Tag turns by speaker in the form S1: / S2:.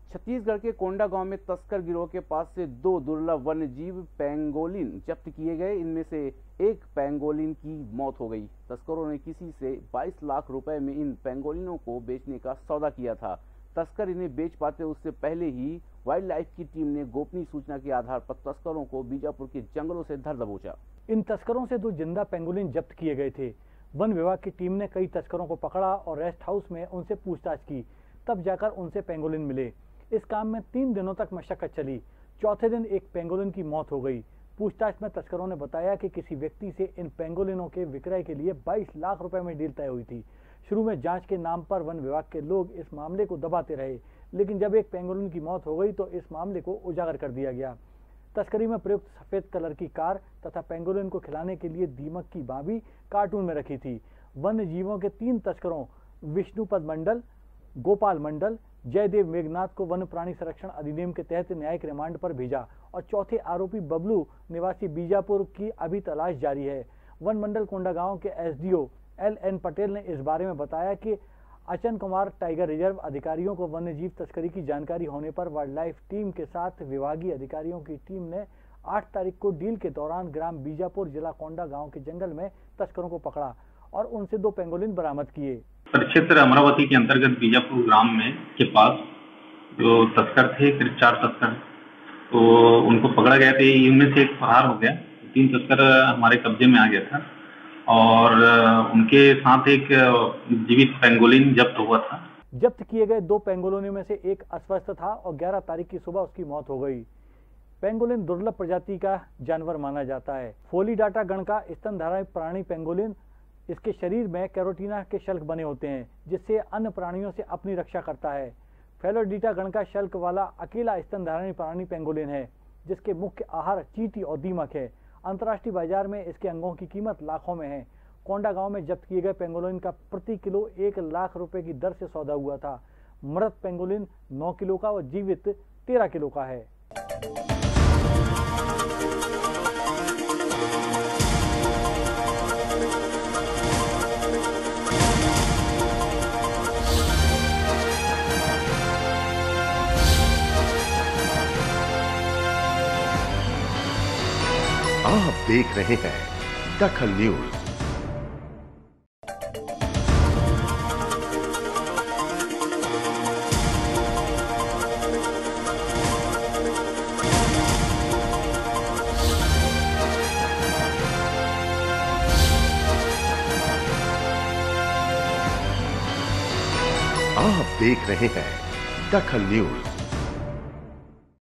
S1: छत्तीसगढ़ के कोंडा गांव में तस्कर गिरोह के पास से 2 दुर्लभ वन्यजीव पैंगोलिन जब्त किए गए। इनमें से एक पैंगोलिन की मौत हो गई। तस्करों ने किसी से 22 लाख रुपए में इन पैंगोलिनों को बेचने का सौदा किया था। तस्कर इन्हें बेच पाते उससे पहले ही वाइल्ड लाइफ की टीम ने गोपनीय सूचना के आधार पर तस्करों को बीजापुर के जंगलों से धर दबोचा।
S2: इन तस्करों से 2 जिंदा पैंगोलिन जब्त किए गए थे। वन विभाग की टीम ने कई तस्करों को पकड़ा और रेस्ट हाउस में उनसे पूछताछ की, तब जाकर उनसे पैंगोलिन मिले। इस काम में 3 दिनों तक मशक्कत चली। चौथे दिन एक पैंगोलिन की मौत हो गई। पूछताछ में तस्करों ने बताया कि किसी व्यक्ति से इन पैंगोलिनों के विक्रय के लिए 22 लाख रुपए में डील तय हुई थी। शुरू में जांच के नाम पर वन विभाग के लोग इस मामले को दबाते रहे, लेकिन जब एक पैंगोलिन की मौत हो गई तो इस मामले को उजागर कर दिया गया। तस्करी में प्रयुक्त सफेद कलर की कार तथा पैंगोलिन को खिलाने के लिए दीमक की बाबी कार्टून में रखी थी। वन्य जीवों के 3 तस्करों विष्णुपद मंडल, गोपाल मंडल, जयदेव मेघनाथ को वन्य प्राणी संरक्षण अधिनियम के तहत न्यायिक रिमांड पर भेजा और चौथे आरोपी बबलू निवासी बीजापुर की अभी तलाश जारी है। वन मंडल कोंडा गांव के एसडीओ LN पटेल ने इस बारे में बताया कि अचन कुमार टाइगर रिजर्व अधिकारियों को वन्यजीव तस्करी की जानकारी होने पर वाइल्ड लाइफ टीम के साथ विभागीय अधिकारियों की टीम ने 8 तारीख को डील के दौरान ग्राम बीजापुर जिला कोंडा गांव के जंगल में तस्करों को पकड़ा और उनसे 2 पैंगोलिन बरामद किए।
S3: परिक्षेत्र अमरावती के अंतर्गत बीजापुर ग्राम में के पास जो तस्कर थे, करीब 4 तस्कर, तो उनको पकड़ा गया था। इनमें से एक फरार हो गया। 3 तस्कर हमारे कब्जे में आ गया था और उनके साथ एक जीवित पैंगोलिन जब्त हुआ था।
S2: जब्त किए गए 2 पैंगोलिनों में से एक अस्वस्थ था और 11 तारीख की सुबह उसकी मौत हो गई। पैंगोलिन दुर्लभ प्रजाति का जानवर माना जाता है। फोलीडाटा गण का स्तनधारी प्राणी पैंगोलिन, इसके शरीर में कैरोटीना के शल्क बने होते हैं जिससे अन्य प्राणियों से अपनी रक्षा करता है। फेलोडीटा गण का शल्क वाला अकेला स्तनधारी प्राणी पैंगोलिन है जिसके मुख्य आहार चींटी और दीमक है। अंतर्राष्ट्रीय बाजार में इसके अंगों की कीमत लाखों में है। कोंडा गांव में जब्त किए गए पैंगोलिन का प्रति किलो 1 लाख रुपए की दर से सौदा हुआ था। मृत पैंगोलिन 9 किलो का और जीवित 13 किलो का है।
S4: आप देख रहे हैं दखल न्यूज। आप देख रहे हैं दखल न्यूज।